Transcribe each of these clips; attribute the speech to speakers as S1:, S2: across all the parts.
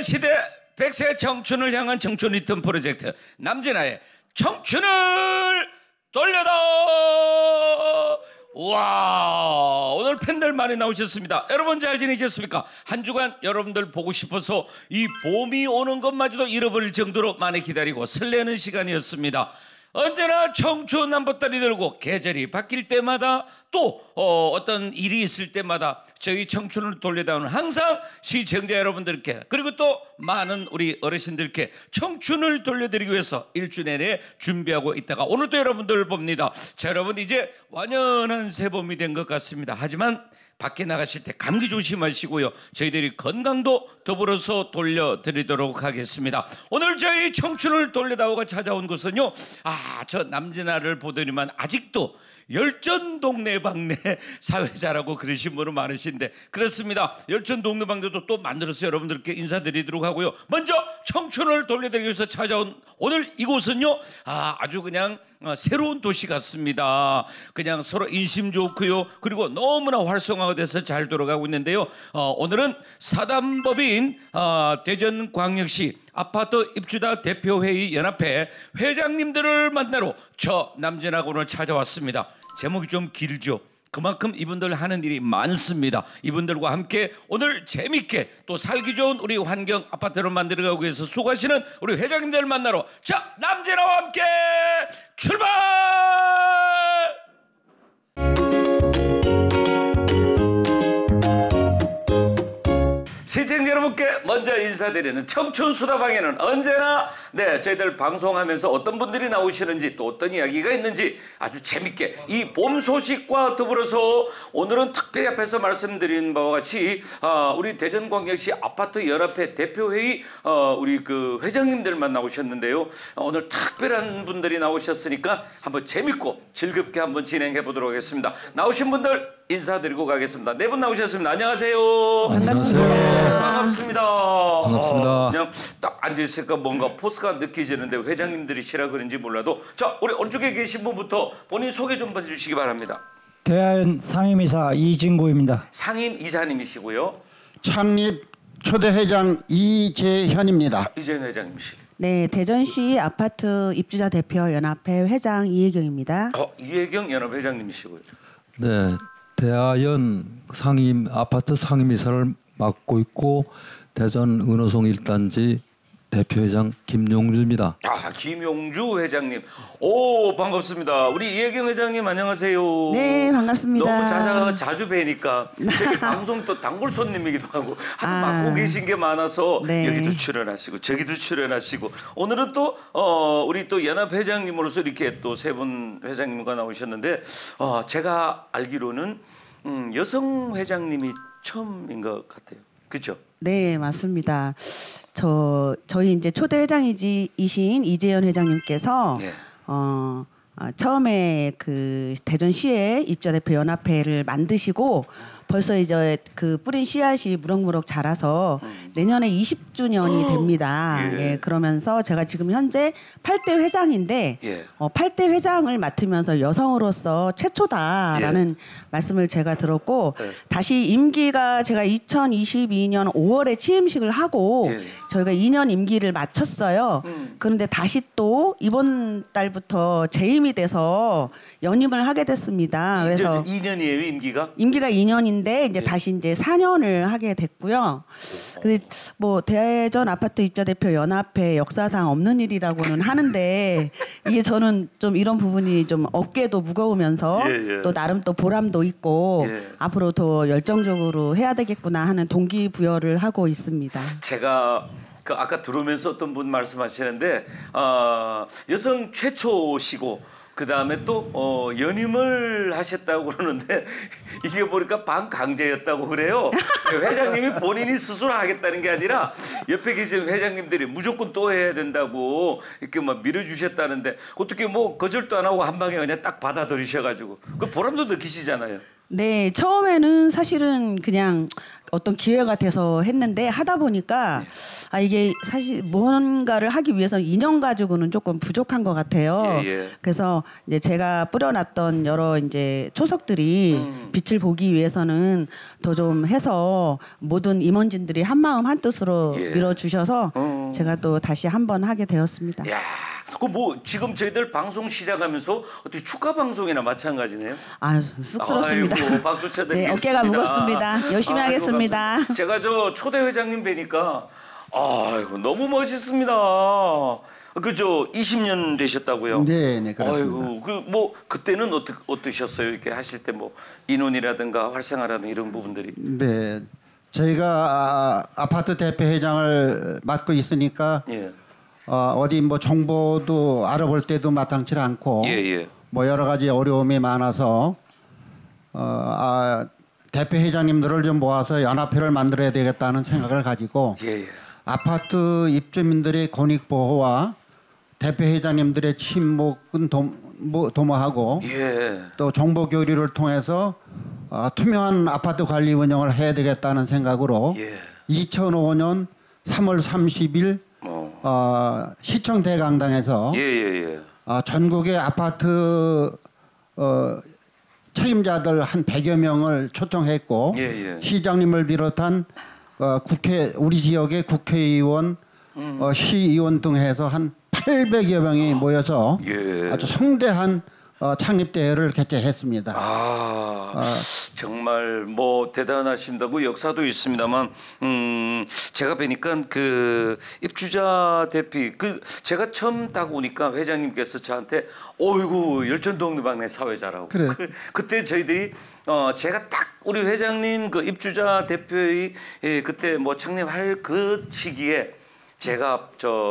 S1: 남진아 시대 100세 청춘을 향한 청춘 리듬 프로젝트 남진아의 청춘을 돌려다. 와, 오늘 팬들 많이 나오셨습니다. 여러분 잘 지내셨습니까? 한 주간 여러분들 보고 싶어서 이 봄이 오는 것마저도 잃어버릴 정도로 많이 기다리고 설레는 시간이었습니다. 언제나 청춘 한보따리 들고 계절이 바뀔 때마다 또 어떤 일이 있을 때마다 저희 청춘을 돌려다오는 항상 시청자 여러분들께 그리고 또 많은 우리 어르신들께 청춘을 돌려드리기 위해서 일주 내내 준비하고 있다가 오늘 또 여러분들 봅니다. 자, 여러분 이제 완연한 새봄이 된 것 같습니다. 하지만 밖에 나가실 때 감기 조심하시고요. 저희들이 건강도 더불어서 돌려드리도록 하겠습니다. 오늘 저희 청춘을 돌려다오가 찾아온 곳은요. 저 남진아를 보더니만 아직도 열전 동네방네 사회자라고 그러신 분은 많으신데 그렇습니다. 열전 동네방네도 또 만들어서 여러분들께 인사드리도록 하고요. 먼저 청춘을 돌려드리기 위해서 찾아온 오늘 이곳은요. 아주 그냥 새로운 도시 같습니다. 그냥 서로 인심 좋고요. 그리고 너무나 활성화돼서 잘 돌아가고 있는데요. 오늘은 사단법인 대전광역시 아파트 입주자 대표회의 연합회 회장님들을 만나러 저 남진아가 오늘 찾아왔습니다. 제목이 좀 길죠. 그만큼 이분들 하는 일이 많습니다. 이분들과 함께 오늘 재밌게 또 살기 좋은 우리 환경 아파트를 만들어가기 위해서 수고하시는 우리 회장님들 만나러 자 남진아와 함께 출발! 시청자 여러분께 먼저 인사드리는 청춘수다방에는 언제나 저희들 방송하면서 어떤 분들이 나오시는지 또 어떤 이야기가 있는지 아주 재밌게 이 봄 소식과 더불어서 오늘은 특별히 앞에서 말씀드린 바와 같이 우리 대전광역시 아파트 연합회 대표회의 우리 그 회장님들만 나오셨는데요. 오늘 특별한 분들이 나오셨으니까 한번 재밌고 즐겁게 한번 진행해 보도록 하겠습니다. 나오신 분들 인사드리고 가겠습니다. 네 분 나오셨습니다. 안녕하세요.
S2: 반갑습니다.
S1: 반갑습니다.
S2: 반갑습니다.
S1: 그냥 딱 앉아있으니까 뭔가 포스가 느껴지는데 회장님들이시라 그런지 몰라도 자 우리 오른쪽에 계신 분부터 본인 소개 좀 해주시기 바랍니다.
S2: 대하연 상임이사 이진구입니다.
S1: 상임 이사님이시고요.
S3: 창립 초대회장 이재현입니다.
S1: 이재현 회장님이시.
S4: 네, 대전시 아파트 입주자 대표 연합회 회장 이혜경입니다.
S1: 이혜경 연합회장님이시고요.
S5: 네, 대하연 상임 아파트 상임이사를 맡고 있고 대전 은호송 1단지 대표회장 김용주입니다.
S1: 김용주 회장님. 오, 반갑습니다. 우리 이혜경 회장님 안녕하세요.
S4: 네, 반갑습니다.
S1: 너무 자주 뵈니까 저희 방송 또 단골 손님이기도 하고 맡고 계신 게 많아서
S4: 네.
S1: 여기도 출연하시고 저기도 출연하시고 오늘은 또 우리 또 연합 회장님으로서 이렇게 또 세 분 회장님과 나오셨는데 제가 알기로는 여성 회장님이 처음인 것 같아요. 그렇죠?
S4: 네, 맞습니다. 저희 이제 초대 회장이신 이재현 회장님께서
S1: 네.
S4: 처음에 그 대전시에 입주자 대표 연합회를 만드시고 벌써 이제 그 뿌린 씨앗이 무럭무럭 자라서 내년에 20주년이 됩니다.
S1: 예.
S4: 그러면서 제가 지금 현재 8대 회장인데 8대 회장을 맡으면서 여성으로서 최초다라는 말씀을 제가 들었고 다시 임기가 제가 2022년 5월에 취임식을 하고 저희가 2년 임기를 마쳤어요. 그런데 다시 또 이번 달부터 재임이 돼서 연임을 하게 됐습니다. 그래서
S1: 2년이에요, 임기가?
S4: 임기가 2년인데 이제 다시 이제 4년을 하게 됐고요. 근데 뭐 대전 아파트 입주자 대표 연합회 역사상 없는 일이라고는 하는데 이게 저는 좀 이런 부분이 좀 어깨도 무거우면서 또 나름 또 보람도 있고 앞으로 더 열정적으로 해야 되겠구나 하는 동기부여를 하고 있습니다.
S1: 제가 아까 들어오면서 어떤 분 말씀하시는데 여성 최초시고 그 다음에 또 연임을 하셨다고 그러는데 이게 보니까 반강제였다고 그래요. 회장님이 본인이 스스로 하겠다는 게 아니라 옆에 계신 회장님들이 무조건 또 해야 된다고 이렇게 막 밀어주셨다는데 어떻게 뭐 거절도 안 하고 한 방에 그냥 딱 받아들이셔가지고 그 보람도 느끼시잖아요.
S4: 네, 처음에는 사실은 그냥 어떤 기회가 돼서 했는데 하다 보니까 이게 사실 뭔가를 하기 위해서는 인연 가지고는 조금 부족한 것 같아요. 그래서 이제 제가 뿌려놨던 여러 이제 초석들이 빛을 보기 위해서는 더 좀 해서 모든 임원진들이 한 마음 한 뜻으로 밀어주셔서 제가 또 다시 한번 하게 되었습니다.
S1: 야, 그 뭐 지금 저희들 방송 시작하면서 어떻게 축하 방송이나 마찬가지네요.
S4: 쑥스럽습니다.
S1: 아이고, 박수 쳐드리겠습니다.
S4: 네, 어깨가 무겁습니다. 열심히 하겠습니다.
S1: 감사합니다. 제가 저 초대 회장님 뵈니까 아이고 너무 멋있습니다. 그죠? 20년 되셨다고요?
S3: 네, 그렇습니다.
S1: 아이고, 그 뭐 그때는 어떠셨어요? 이렇게 하실 때 뭐 인원이라든가 활성화라든가 이런 부분들이.
S3: 네, 저희가 아파트 대표회장을 맡고 있으니까 어디 뭐 정보도 알아볼 때도 마땅치 않고 뭐 여러 가지 어려움이 많아서 대표회장님들을 좀 모아서 연합회를 만들어야 되겠다는 생각을 가지고 아파트 입주민들의 권익 보호와 대표회장님들의 친목은 도모하고 또 정보 교류를 통해서 투명한 아파트 관리 운영을 해야 되겠다는 생각으로 2005년 3월 30일 시청 대강당에서 전국의 아파트 책임자들 한 100여 명을 초청했고 시장님을 비롯한 우리 지역의 국회의원, 시의원 등 해서 한 800여 명이 모여서 아주 성대한 창립대회를 개최했습니다.
S1: 정말 뭐 대단하십니다. 뭐 역사도 있습니다만 제가 뵈니까 그 입주자 대피 제가 처음 딱 오니까 회장님께서 저한테 어이구 열전동네방네 사회자라고. 그때 저희들이 제가 딱 우리 회장님 그 입주자 대표의 그때 뭐 창립할 그 시기에 제가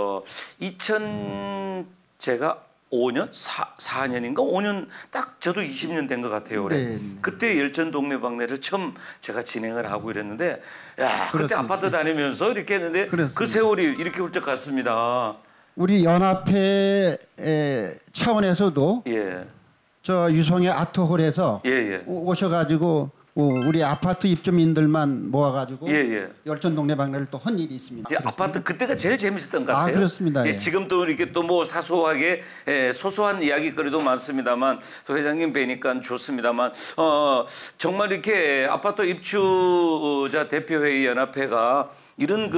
S1: 제가 5년? 4년인가? 5년 딱 저도 20년 된 것 같아요. 올해. 그때 열전동네방네를 처음 제가 진행을 하고 이랬는데 그때 아파트 다니면서 이렇게 했는데 그 세월이 이렇게 훌쩍 갔습니다.
S3: 우리 연합회 차원에서도 저 유성의 아트홀에서 오셔가지고 우리 아파트 입주민들만 모아가지고 열전동네방네를 또 한 일이 있습니다.
S1: 아파트 그때가 제일 재밌었던 것 같아요.
S3: 그렇습니다.
S1: 지금도 이렇게 또 뭐 사소하게 소소한 이야기거리도 많습니다만 또 회장님 뵈니까 좋습니다만 정말 이렇게 아파트 입주자 대표회의 연합회가 이런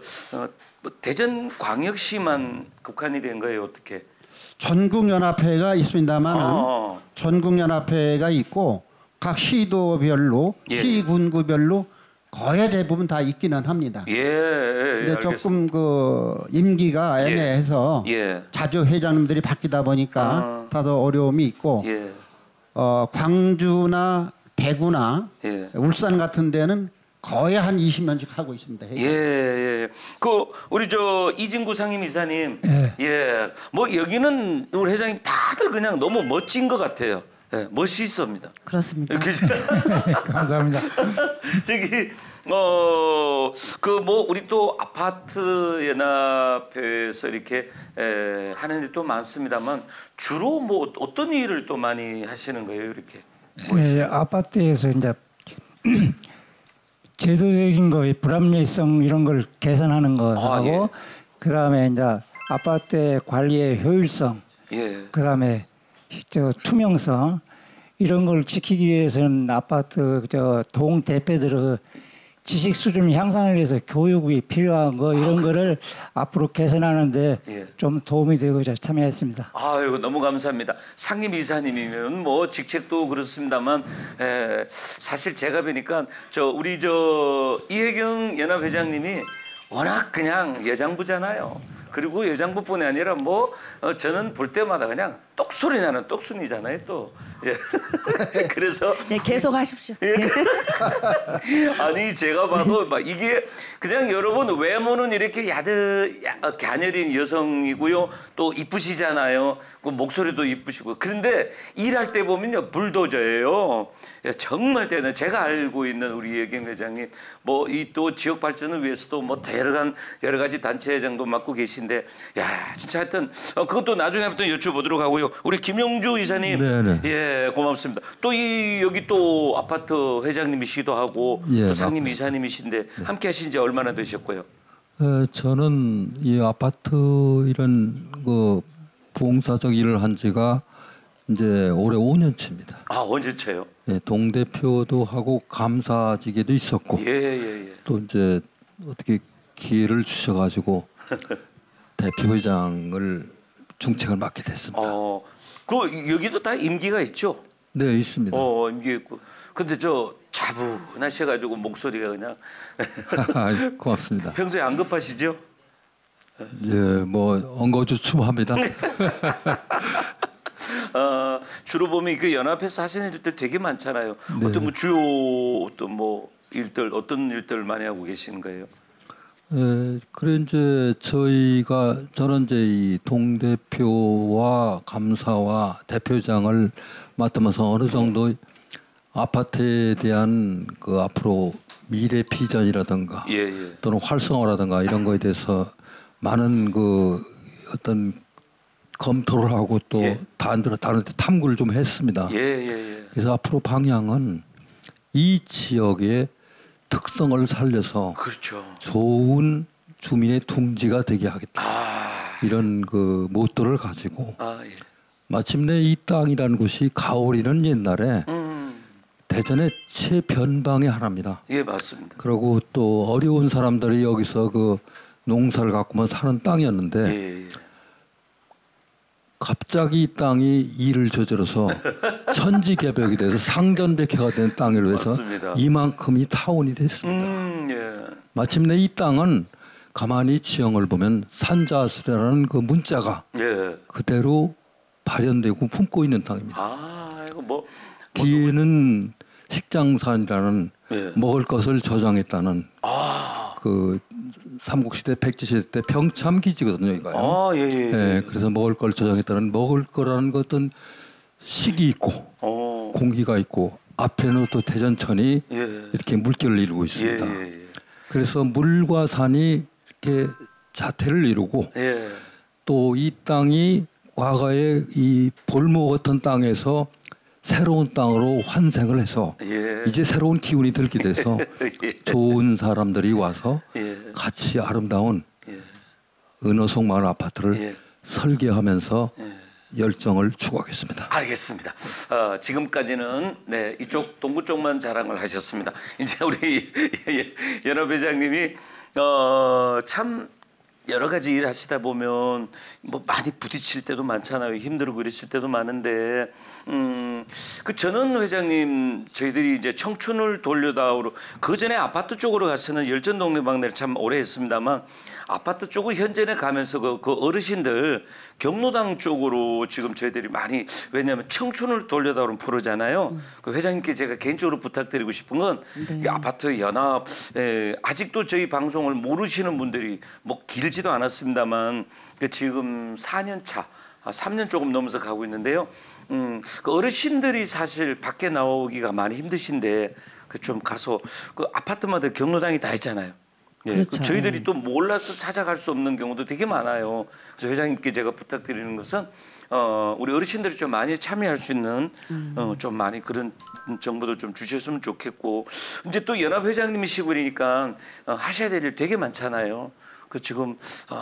S1: 대전광역시만 국한이 된 거예요, 어떻게?
S3: 전국연합회가 있습니다만은 전국연합회가 있고 각 시도별로 시군구별로 거의 대부분 다 있기는 합니다. 근데 조금 임기가 애매해서 자주 회장님들이 바뀌다 보니까 다소 어려움이 있고 광주나 대구나 울산 같은 데는 거의 한 20년씩 하고 있습니다.
S1: 우리 이진구 상임이사님, 뭐 여기는 우리 회장님 다들 그냥 너무 멋진 것 같아요. 멋있습니다.
S4: 그렇습니다.
S2: 감사합니다.
S1: 우리 또 아파트 연합회에서 이렇게 하는 일도 많습니다만 주로 뭐 어떤 일을 또 많이 하시는 거예요, 이렇게?
S2: 아파트에서 이제 제도적인 거의 불합리성 이런 걸 개선하는 거 하고 그다음에 이제 아파트의 관리의 효율성, 그다음에 투명성 이런 걸 지키기 위해서는 아파트 동 대표들의 지식 수준 향상을 위해서 교육이 필요한 거 이런 거를 앞으로 개선하는데 좀 도움이 되고 참여했습니다.
S1: 아유 너무 감사합니다. 상임 이사님이면 뭐 직책도 그렇습니다만 사실 제가 뵈니까 우리 이혜경 연합회장님이 워낙 그냥 여장부잖아요. 그리고 여장부뿐이 아니라 저는 볼 때마다 그냥 똑소리 나는 똑순이잖아요 또. 그래서
S4: 계속 하십시오.
S1: 아니 제가 봐도 이게 그냥 여러분 외모는 이렇게 가녀린 여성이고요. 또 이쁘시잖아요. 목소리도 이쁘시고. 그런데 일할 때 보면요 불도저예요. 정말 때는 제가 알고 있는 우리 예경 회장님 이 또 지역 발전을 위해서도 여러 가지 단체 회장도 맡고 계신. 계신데 야 진짜 하여튼 그것도 나중에 한번 여쭤보도록 하고요. 우리 김용주 이사님
S5: 네네.
S1: 예 고맙습니다. 또 여기 또 아파트 회장님이시기도 하고
S5: 예,
S1: 또 상임 이사님이신데 네. 함께 하신 지 얼마나 되셨고요?
S5: 저는 이 아파트 이런 그 봉사적 일을 한 지가 이제 올해 5년째입니다.
S1: 아 5년째요?
S5: 예, 동대표도 하고 감사직에도 있었고
S1: 예.
S5: 또 이제 어떻게 기회를 주셔가지고 대표회장을 중책을 맡게 됐습니다.
S1: 그 여기도 다 임기가 있죠?
S5: 네 있습니다.
S1: 임기 있고. 근데 저 차분하셔가지고 목소리가 그냥
S5: 고맙습니다.
S1: 평소에 안 급하시죠?
S5: 예, 뭐 엉거주춤합니다.
S1: 주로 보면 그 연합회에서 하시는 일들 되게 많잖아요. 네. 어떤 뭐 주요 어떤 뭐 일들 어떤 일들 많이 하고 계시는 거예요?
S5: 그래 이제 저는 이제 이 동대표와 감사와 대표장을 맡으면서 어느 정도 아파트에 대한 그 앞으로 미래 비전이라든가 또는 활성화라든가 이런 거에 대해서 많은 그 어떤 검토를 하고 또 다른 데 탐구를 좀 했습니다. 그래서 앞으로 방향은 이 지역의 특성을 살려서
S1: 그렇죠.
S5: 좋은 주민의 둥지가 되게 하겠다. 이런 그 모토를 가지고 마침내 이 땅이라는 곳이 가오리는 옛날에 대전의 최변방의 하나입니다.
S1: 예, 맞습니다.
S5: 그리고 또 어려운 사람들이 여기서 그 농사를 갖고만 사는 땅이었는데 갑자기 이 땅이 일을 저질러서 천지개벽이 돼서 상전백회가 된 땅을 위해서
S1: 맞습니다.
S5: 이만큼이 타운이 됐습니다. 마침내 이 땅은 가만히 지형을 보면 산자수라는 그 문자가 그대로 발현되고 품고 있는 땅입니다.
S1: 이거 뭐
S5: 뒤에는 식장산이라는 먹을 것을 저장했다는 그 삼국시대 백제시대 때 병참기지거든요, 이거요. 그래서 먹을 걸 저장했다는 먹을 거라는 것은 식이 있고 공기가 있고 앞에는 또 대전천이 이렇게 물결을 이루고 있습니다. 그래서 물과 산이 이렇게 자태를 이루고 또 이 땅이 과거에 이 볼모 같은 땅에서 새로운 땅으로 환생을 해서 이제 새로운 기운이 들게 돼서 좋은 사람들이 와서 같이 아름다운 은어송 마을 아파트를 설계하면서 열정을 추구하겠습니다.
S1: 알겠습니다. 지금까지는 이쪽 동구 쪽만 자랑을 하셨습니다. 이제 우리 연합회장님이 참 여러 가지 일 하시다 보면 뭐 많이 부딪힐 때도 많잖아요. 힘들고 그러실 때도 많은데 그 전원 회장님 저희들이 이제 청춘을 돌려다오로 그 전에 아파트 쪽으로 가서는 열전동네방네를 참 오래 했습니다만 아파트 쪽으로 현재는 가면서 그 어르신들 경로당 쪽으로 지금 저희들이 많이 왜냐하면 청춘을 돌려다오는 프로잖아요. 그 회장님께 제가 개인적으로 부탁드리고 싶은 건 이 아파트 연합 아직도 저희 방송을 모르시는 분들이 뭐 길지도 않았습니다만 지금 4년 차 3년 조금 넘어서 가고 있는데요. 그 어르신들이 사실 밖에 나오기가 많이 힘드신데 그 좀 가서 그 아파트마다 경로당이 다 있잖아요.
S4: 그렇죠.
S1: 저희들이 또 몰라서 찾아갈 수 없는 경우도 되게 많아요. 그래서 회장님께 제가 부탁드리는 것은 우리 어르신들이 좀 많이 참여할 수 있는 좀 많이 그런 정보도 좀 주셨으면 좋겠고 이제 또 연합 회장님이시고 그러니까 하셔야 될 일 되게 많잖아요. 그 지금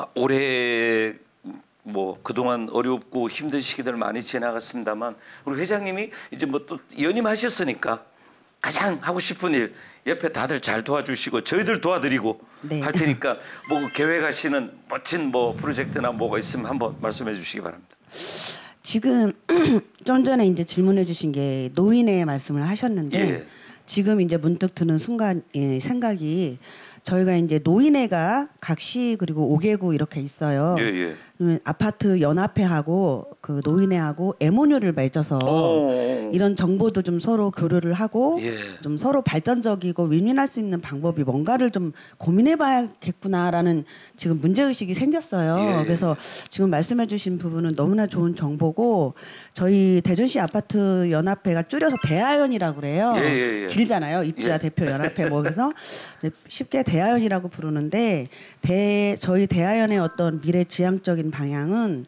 S1: 올해 뭐 그동안 어렵고 힘든 시기들 많이 지나갔습니다만 우리 회장님이 이제 뭐 또 연임하셨으니까 가장 하고 싶은 일 옆에 다들 잘 도와주시고 저희들 도와드리고 할 테니까 뭐 계획하시는 멋진 뭐 프로젝트나 뭐가 있으면 한번 말씀해 주시기 바랍니다.
S4: 지금 좀 전에 이제 질문해 주신 게 노인의 말씀을 하셨는데 지금 이제 문득 드는 순간 생각이 저희가 이제 노인회가 각시 그리고 5개구 이렇게 있어요. 아파트 연합회하고 그 노인회하고 MOU를 맺어서 이런 정보도 좀 서로 교류를 하고 좀 서로 발전적이고 윈윈할 수 있는 방법이 뭔가를 좀 고민해봐야겠구나라는 지금 문제의식이 생겼어요. 그래서 지금 말씀해주신 부분은 너무나 좋은 정보고 저희 대전시 아파트 연합회가 줄여서 대아연이라고 그래요. 길잖아요. 입주자 대표 연합회 뭐 그래서 쉽게 대아연이라고 부르는데 저희 대아연의 어떤 미래 지향적인 방향은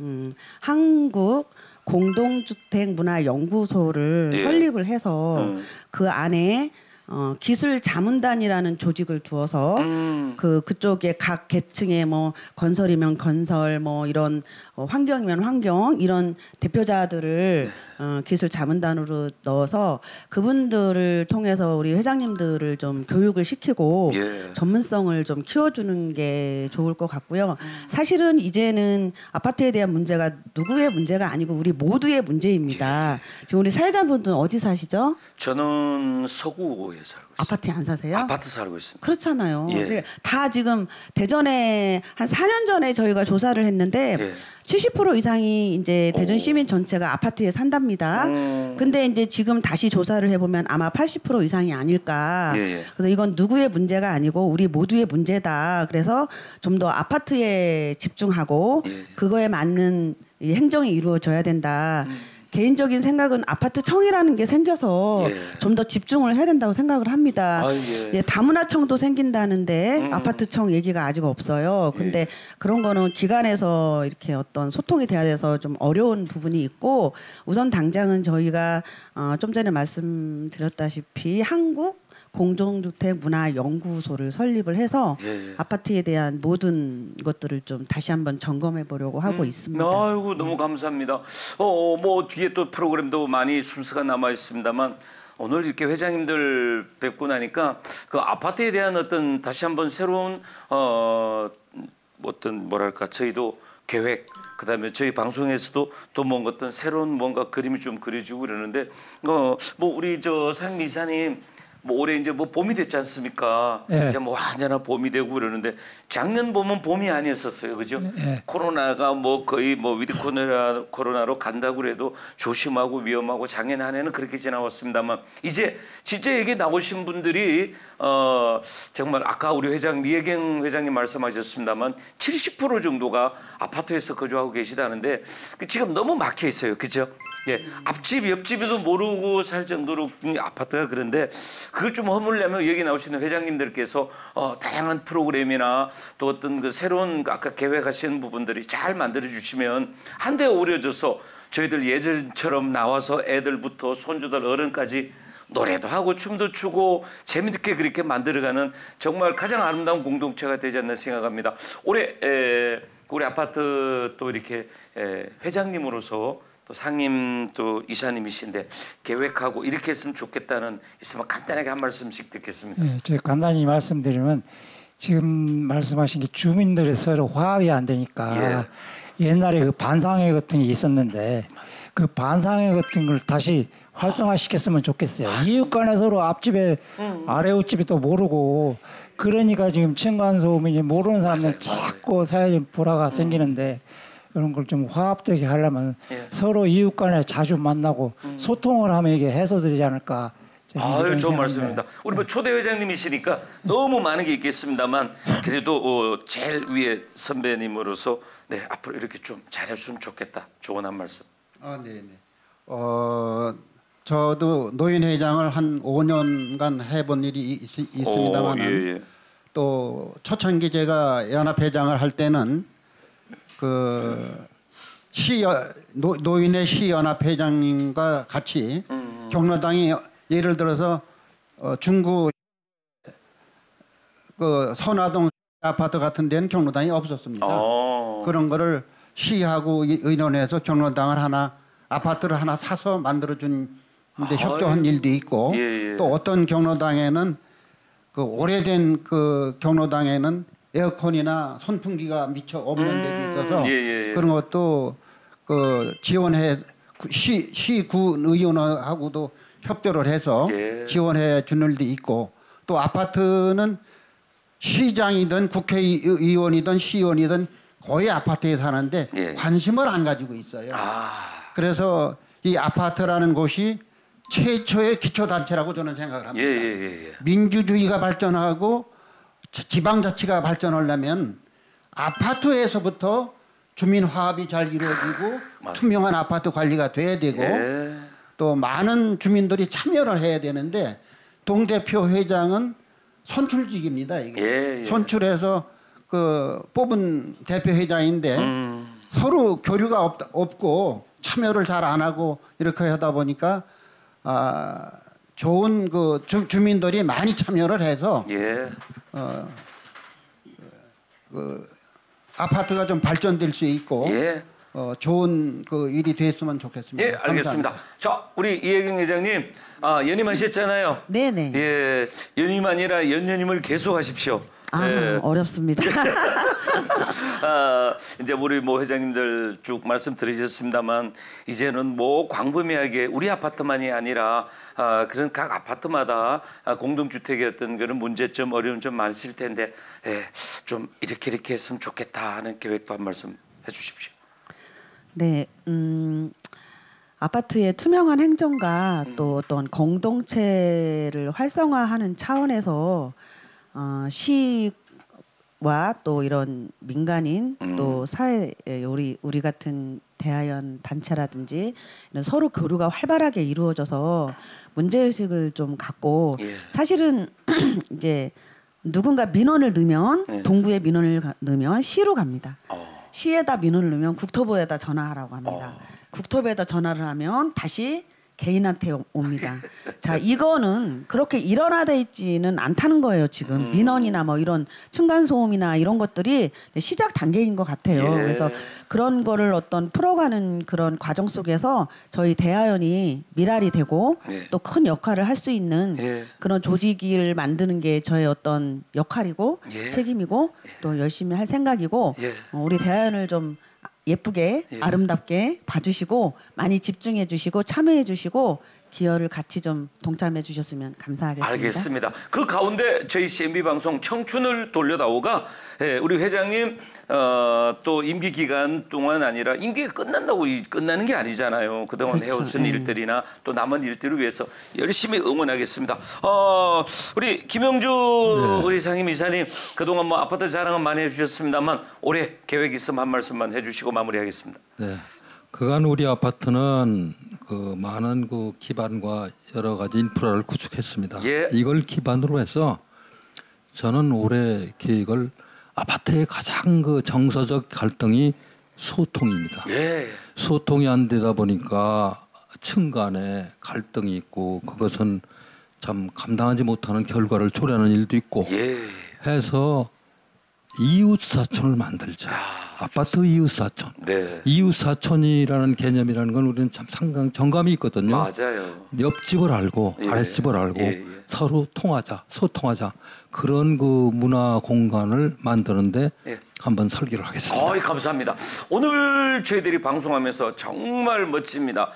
S4: 한국 공동주택문화연구소를 설립을 해서 그 안에 기술 자문단이라는 조직을 두어서 그쪽에 각 계층의 뭐 건설이면 건설 뭐 이런 환경이면 환경 이런 대표자들을 기술 자문단으로 넣어서 그분들을 통해서 우리 회장님들을 좀 교육을 시키고 전문성을 좀 키워주는 게 좋을 것 같고요. 사실은 이제는 아파트에 대한 문제가 누구의 문제가 아니고 우리 모두의 문제입니다. 지금 우리 사회자분들은 어디 사시죠?
S1: 저는 서구에 살고 있습니다.
S4: 아파트에 안 사세요?
S1: 아파트 살고 있습니다.
S4: 그렇잖아요. 다 지금 대전에 한 4년 전에 저희가 조사를 했는데 70% 이상이 이제 대전 시민 전체가 아파트에 산답니다. 근데 이제 지금 다시 조사를 해보면 아마 80% 이상이 아닐까. 그래서 이건 누구의 문제가 아니고 우리 모두의 문제다. 그래서 좀 더 아파트에 집중하고 그거에 맞는 이 행정이 이루어져야 된다. 개인적인 생각은 아파트청이라는 게 생겨서 좀 더 집중을 해야 된다고 생각을 합니다. 다문화청도 생긴다는데 아파트청 얘기가 아직 없어요. 근데 그런 거는 기관에서 이렇게 어떤 소통이 돼야 돼서 좀 어려운 부분이 있고 우선 당장은 저희가 좀 전에 말씀드렸다시피 한국 공동주택문화연구소를 설립을 해서 아파트에 대한 모든 것들을 좀 다시 한번 점검해 보려고 하고 있습니다.
S1: 아이고 너무 감사합니다. 뭐 뒤에 또 프로그램도 많이 순서가 남아 있습니다만 오늘 이렇게 회장님들 뵙고 나니까 그 아파트에 대한 어떤 다시 한번 새로운 어떤 뭐랄까 저희도 계획 그다음에 저희 방송에서도 또 뭔가 어떤 새로운 뭔가 그림이 좀 그려지고 그러는데 뭐 우리 저 상임 이사님 뭐 올해 이제 뭐 봄이 됐지 않습니까? 이제 뭐 완전한 봄이 되고 그러는데 작년 봄은 봄이 아니었었어요, 그죠? 코로나가 뭐 거의 뭐 위드 코로나로 간다고 그래도 조심하고 위험하고 작년 한 해는 그렇게 지나왔습니다만 이제 진짜 여기 나오신 분들이 정말 아까 우리 리혜경 회장님 말씀하셨습니다만 70% 정도가 아파트에서 거주하고 계시다는데 지금 너무 막혀 있어요, 그죠? 앞집 옆집에도 모르고 살 정도로 아파트가 그런데 그걸 좀 허물려면 여기 나오시는 회장님들께서 다양한 프로그램이나 또 어떤 그 새로운 아까 계획하시는 부분들이 잘 만들어 주시면 한데 어우러져서 저희들 예전처럼 나와서 애들부터 손주들 어른까지 노래도 하고 춤도 추고 재밌게 그렇게 만들어가는 정말 가장 아름다운 공동체가 되지 않나 생각합니다. 올해 우리 아파트 또 이렇게 회장님으로서 또 상임 또 이사님이신데 계획하고 이렇게 했으면 좋겠다는 있으면 간단하게 한 말씀씩 듣겠습니다.
S2: 제가 간단히 말씀드리면 지금 말씀하신 게 주민들이 서로 화합이 안 되니까 옛날에 그 반상회 같은 게 있었는데 그 반상회 같은 걸 다시 활성화시켰으면 좋겠어요. 이웃 간에 서로 앞집에 아래웃집이 또 모르고 그러니까 지금 층간소음이 모르는 사람들 자꾸 사회적 불화가 생기는데 그런 걸 좀 화합되게 하려면 서로 이웃 간에 자주 만나고 소통을 하면 이게 해소되지 않을까.
S1: 아유, 좋은 말씀입니다. 우리 뭐 초대 회장님이시니까 너무 많은 게 있겠습니다만 그래도 제일 위에 선배님으로서 앞으로 이렇게 좀 잘해주면 좋겠다. 좋은 한 말씀.
S3: 네네. 저도 노인회장을 한 5년간 해본 일이 있습니다만 또 초창기 제가 연합회장을 할 때는 그 노인회 시연합회장님과 같이 경로당이 예를 들어서 중구 그 선화동 아파트 같은 데는 경로당이 없었습니다. 그런 거를 시하고 의논해서 경로당을 하나 아파트를 하나 사서 만들어준 데 협조한 일도 있고 또 어떤 경로당에는 그 오래된 그 경로당에는 에어컨이나 선풍기가 미처 없는 데도 있어서 그런 것도 그 지원해 시군 의원하고도 협조를 해서 지원해 주는 일도 있고 또 아파트는 시장이든 국회의원이든 시의원이든 거의 아파트에 사는데
S1: 예.
S3: 관심을 안 가지고 있어요.
S1: 아.
S3: 그래서 이 아파트라는 곳이 최초의 기초단체라고 저는 생각을 합니다.
S1: 예.
S3: 민주주의가 발전하고 지방자치가 발전하려면 아파트에서부터 주민 화합이 잘 이루어지고 투명한 아파트 관리가 돼야 되고 또 많은 주민들이 참여를 해야 되는데 동대표 회장은 선출직입니다. 이게 선출해서 그 뽑은 대표 회장인데 서로 교류가 없고 참여를 잘 안 하고 이렇게 하다 보니까 좋은 그 주민들이 많이 참여를 해서 그 아파트가 좀 발전될 수 있고 좋은 그 일이 됐으면 좋겠습니다.
S1: 예, 알겠습니다. 감사합니다. 자, 우리 이혜경 회장님 연임하셨잖아요.
S4: 네네.
S1: 예, 연임 아니라 연연임을 계속하십시오.
S4: 어렵습니다.
S1: 이제 우리 뭐 회장님들 쭉 말씀드리셨습니다만 이제는 뭐 광범위하게 우리 아파트만이 아니라 그런 각 아파트마다 공동주택의 어떤 그런 문제점 어려운 점 많으실 텐데 좀 이렇게 했으면 좋겠다 하는 계획도 한 말씀 해주십시오.
S4: 네, 아파트의 투명한 행정과 또 어떤 공동체를 활성화하는 차원에서 시와 또 이런 민간인 또 사회 우리 같은 대하연 단체라든지 이런 서로 교류가 활발하게 이루어져서 문제의식을 좀 갖고 사실은 이제 누군가 민원을 넣으면 동구에 민원을 넣으면 시로 갑니다. 시에다 민원을 넣으면 국토부에다 전화하라고 합니다. 국토부에다 전화를 하면 다시 개인한테 옵니다. 자, 이거는 그렇게 일원화돼 있지는 않다는 거예요. 지금 민원이나 뭐 이런 층간소음이나 이런 것들이 시작 단계인 것 같아요. 그래서 그런 거를 어떤 풀어가는 그런 과정 속에서 저희 대하연이 미랄이 되고 또 큰 역할을 할 수 있는 그런 조직을 만드는 게 저의 어떤 역할이고 책임이고 또 열심히 할 생각이고 우리 대하연을 좀 예쁘게 아름답게 봐주시고 많이 집중해 주시고 참여해 주시고 기여를 같이 좀 동참해 주셨으면 감사하겠습니다.
S1: 알겠습니다. 그 가운데 저희 CNB 방송 청춘을 돌려다오가 우리 회장님 또 임기 기간 동안 아니라 임기가 끝난다고 끝나는 게 아니잖아요. 그동안
S4: 그렇죠.
S1: 해오신 일들이나 또 남은 일들을 위해서 열심히 응원하겠습니다. 우리 김영주 우리 상임 이사님 그동안 뭐 아파트 자랑은 많이 해주셨습니다만 올해 계획 있으면 한 말씀만 해주시고 마무리하겠습니다.
S5: 네, 그간 우리 아파트는 그 많은 그 기반과 여러 가지 인프라를 구축했습니다. 이걸 기반으로 해서 저는 올해 계획을 아파트의 가장 그 정서적 갈등이 소통입니다. 소통이 안 되다 보니까 층 간에 갈등이 있고 그것은 참 감당하지 못하는 결과를 초래하는 일도 있고 해서 이웃사촌을 만들자. 아파트 이웃사촌. 이웃사촌이라는 개념이라는 건 우리는 참 상당히 정감이 있거든요.
S1: 맞아요.
S5: 옆집을 알고 아랫집을 알고 서로 통하자, 소통하자. 그런 그 문화 공간을 만드는데 한번 설계를 하겠습니다.
S1: 감사합니다. 오늘 저희들이 방송하면서 정말 멋집니다.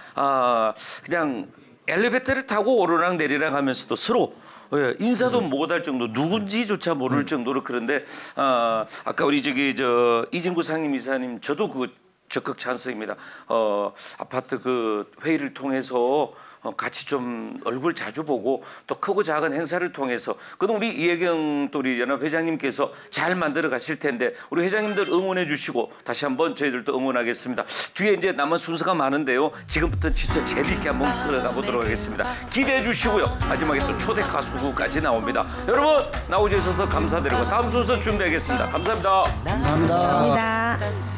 S1: 그냥 엘리베이터를 타고 오르락 내리락 하면서도 서로 인사도 못할 정도 누군지조차 모를 정도로 그런데 아까 우리 이진구 상임 이사님 저도 그 적극 찬성입니다. 아파트 그 회의를 통해서 같이 좀 얼굴 자주 보고 또 크고 작은 행사를 통해서 그동안 우리 이혜경 또 우리 연합 회장님께서 잘 만들어 가실 텐데 우리 회장님들 응원해 주시고 다시 한번 저희들도 응원하겠습니다. 뒤에 이제 남은 순서가 많은데요. 지금부터 진짜 재밌게 한번 끌어가 보도록 하겠습니다. 기대해 주시고요. 마지막에 또 초대 가수까지 나옵니다. 여러분 나오셔서 감사드리고 다음 순서 준비하겠습니다. 감사합니다.
S3: 감사합니다.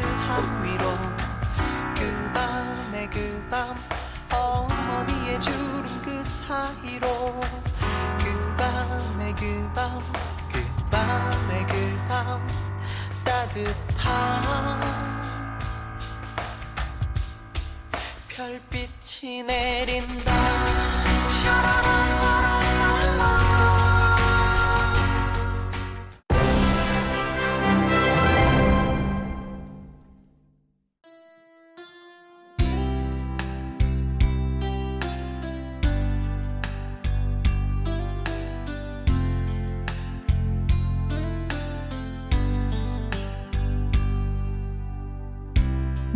S6: 어머니의 주름 그 사이로 그 밤의 그 밤 따뜻한 별빛이 내린다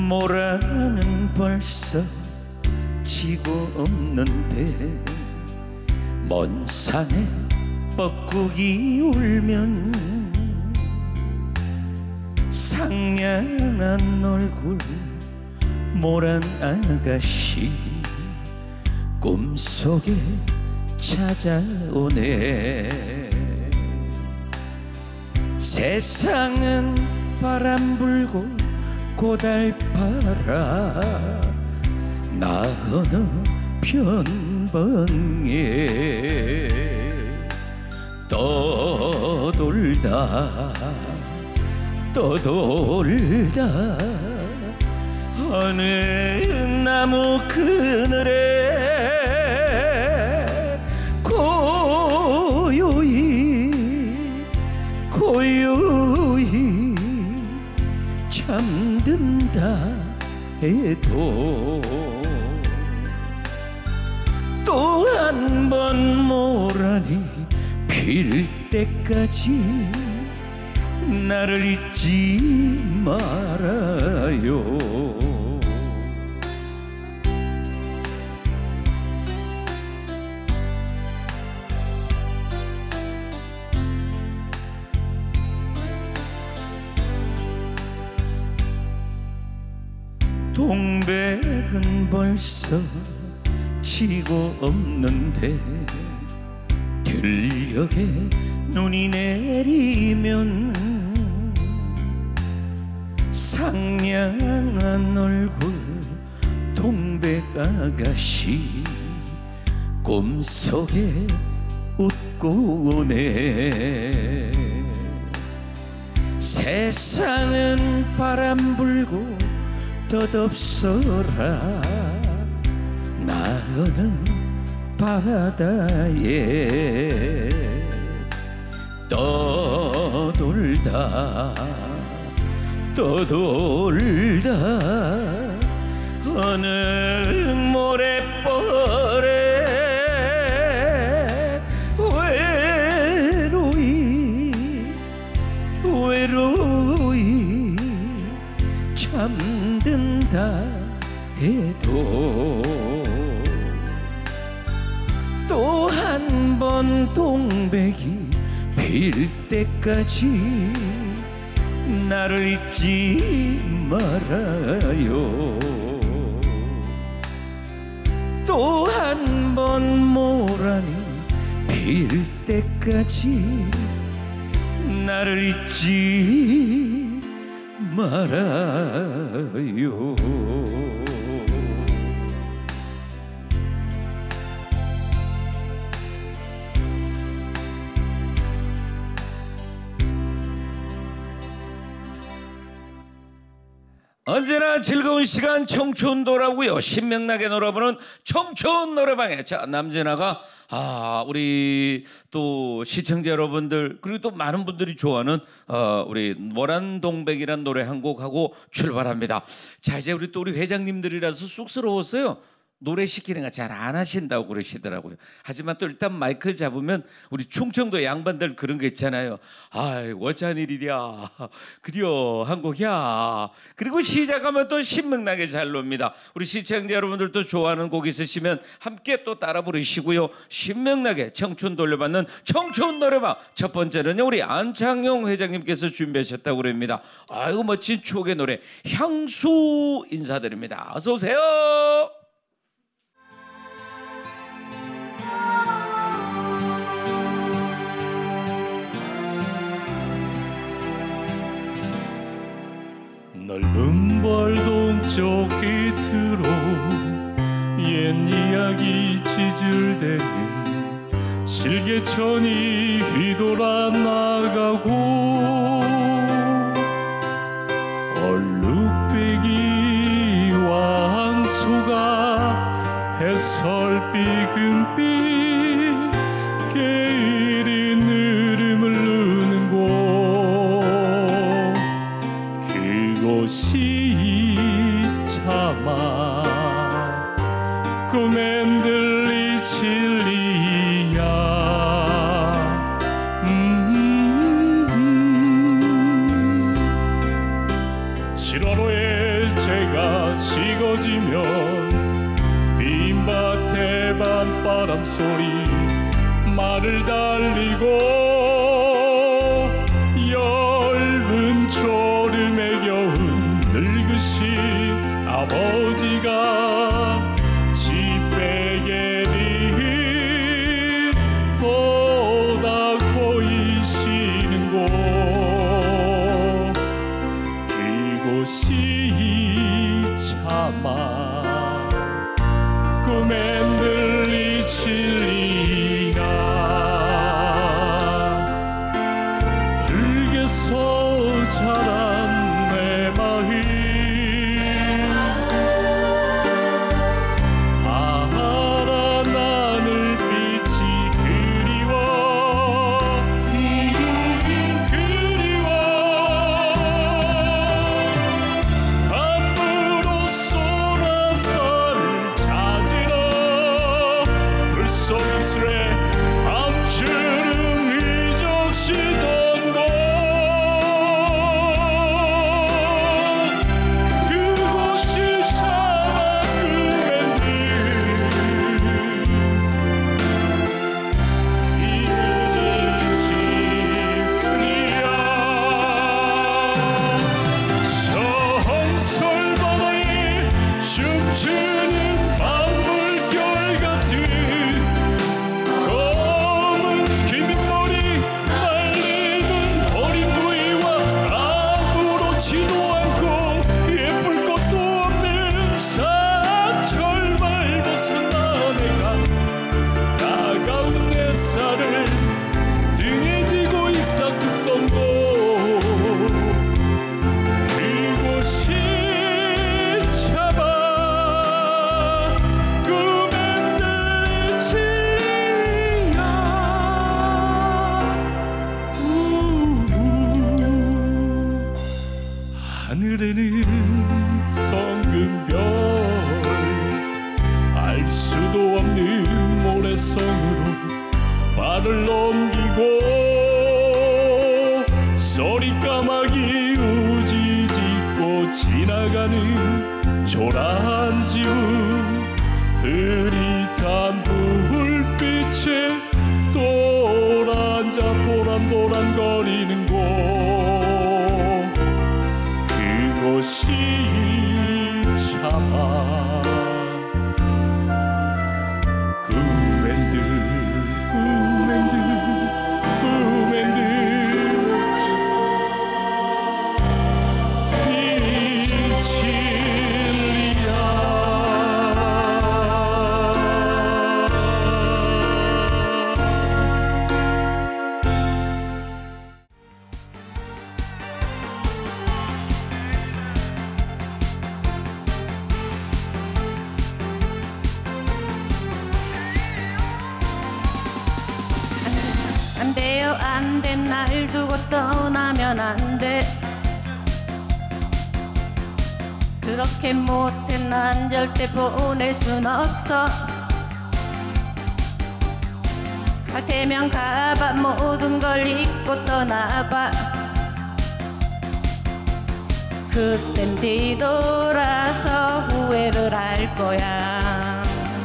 S1: 모라는 벌써 지고 없는데 먼 산에 뻐꾸기 울면 상냥한 얼굴 모란 아가씨 꿈속에 찾아오네. 세상은 바람 불고 고달파라 나 어느 편방에 떠돌다 어느 나무 그늘에 고요히 잠든다 해도 또 한 번 모란이 필 때까지 나를 잊지 말아요. 동백은 벌써 지고 없는데 들녘에 눈이 내리면 상냥한 얼굴 동백 아가씨 꿈속에 웃고 오네. 세상은 바람 불고 덧없어라 나 어느 바다에 떠돌다 어느 모래벌에 외로이 잠든다 해도 또 한 번 동백이 필 때까지 나를 잊지 말아요. 또 한 번 모란이 필 때까지 나를 잊지 말아요. 언제나 즐거운 시간 청춘도라고요. 신명나게 놀아보는 청춘 노래방에 자 남진아가 우리 또 시청자 여러분들 그리고 또 많은 분들이 좋아하는 우리 모란동백이라는 노래 한 곡 하고 출발합니다. 자 이제 우리 또 우리 회장님들이라서 쑥스러웠어요. 노래 시키는 거 잘 안 하신다고 그러시더라고요. 하지만 또 일단 마이크 잡으면 우리 충청도 양반들 그런 거 있잖아요. 어쩐 일이랴 그려 한 곡이야. 그리고 시작하면 또 신명나게 잘 놉니다. 우리 시청자 여러분들도 좋아하는 곡 있으시면 함께 또 따라 부르시고요. 신명나게 청춘 돌려받는 청춘 노래방 첫 번째는요 우리 안창용 회장님께서 준비하셨다고 그럽니다. 아이고 멋진 추억의 노래 향수 인사드립니다. 어서 오세요.
S7: 넓은 벌동쪽 끝으로 옛 이야기 지질대는 실개천이 휘돌아 나가고 얼룩배기 왕소가 햇설빛 금빛 게으른 흐름을 누는 곳 그곳이 차마 꿈에 들리 진리야. 7월호에 제가 바람 소리 말을 달리고 엷은 졸음에 겨운 늙으신 아버지가 집베개를 보다 보이시는 곳 그곳이 차마 꿈에 늘 이칠리나 흙에서 자란 내 마음 파란 하늘빛이 그리워 함부로 소나사를 찾으러 물속이슬에 밤주름이 적시던 곳 그곳이 차마 꿈엔 전설바다에 춤추는 밤물결 같은 검은 긴 머리 날리는 어린 부위와 아무렇지도 않고 예쁠 것도 없는 사철 밟았은 아내가 따가운 햇살을 등에 지고 익사tus던 곳 그곳이 차마 꿈엔 늘 진리야 하늘에는 성금별 알 수도 없는 모래성으로 발을 넘기고 소리까마귀 우지짓고 지나가는 초라한 지붕 흐릿한 불빛에 돌아앉아 도란도란거리는 곳 그곳이 차마 꿈엔 들 꿈엔 들 꿈엔 들
S8: 안 돼요 안 돼 날 두고 떠나면 안 돼 그렇게 못해 난 절대 보낼 순 없어 갈 테면 가봐 모든 걸 잊고 떠나봐 그땐 뒤돌아서 후회를 할 거야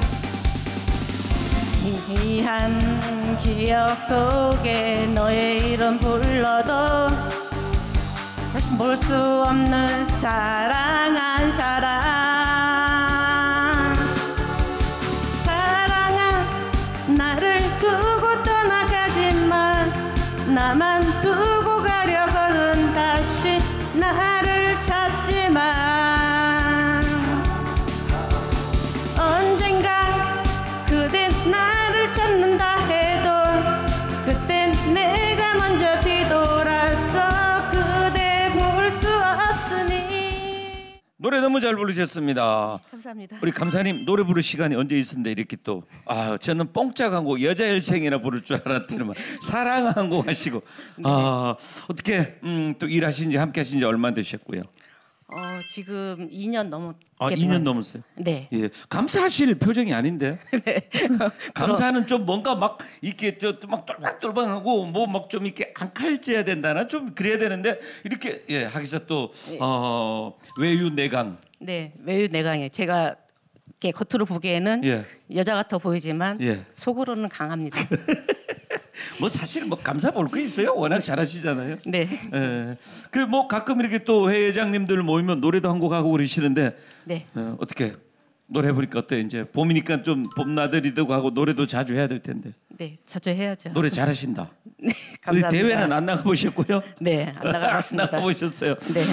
S8: 희미한 기억 속에 너의 이름 불러도 다시 볼 수 없는 사랑한 사랑 사랑아 나를 두고 떠나가지만 나만 두고 가려거든 다시 나를 찾지만 언젠가 그댄 나를 찾는다 해도 그땐 내가 먼저 뒤돌아서 그대 볼 수 없으니
S1: 노래 너무 잘 부르셨습니다.
S8: 감사합니다.
S1: 우리 감사님 노래 부를 시간이 언제 있었는데 이렇게 또 저는 뽕짝한 곡 여자 일생이나 부를 줄 알았더니만 사랑한 곡 하시고
S8: 네.
S1: 어떻게 또 일하신 지 함께 하신 지 얼마 되셨고요?
S8: 지금 2년 넘었게
S1: 2년 넘었어요?
S8: 네.
S1: 예, 감사하실 표정이 아닌데. 네. 감사는 좀 뭔가 막 이렇게 막 똘박똘박하고 뭐 막 좀 이렇게 안 칼져야 된다나 좀 그래야 되는데 이렇게 하기서 또 외유내강.
S8: 네, 외유내강에 제가 이렇게 겉으로 보기에는
S1: 예.
S8: 여자 같아 보이지만
S1: 예.
S8: 속으로는 강합니다.
S1: 뭐 사실 뭐 감사 볼 거 있어요. 워낙 잘하시잖아요.
S8: 네.
S1: 예. 그리고 뭐 가끔 이렇게 또 회장님들 모이면 노래도 한 곡 하고 그러시는데
S8: 네.
S1: 어떻게 노래 해보니까 어때? 이제 봄이니까 좀 봄나들이도 하고 노래도 자주 해야 될 텐데.
S8: 네, 자주 해야죠.
S1: 노래 잘하신다.
S8: 네, 감사합니다.
S1: 대회는 안 나가보셨고요?
S8: 네, 안 나가봤습니다.
S1: 안 나가보셨어요?
S8: 네.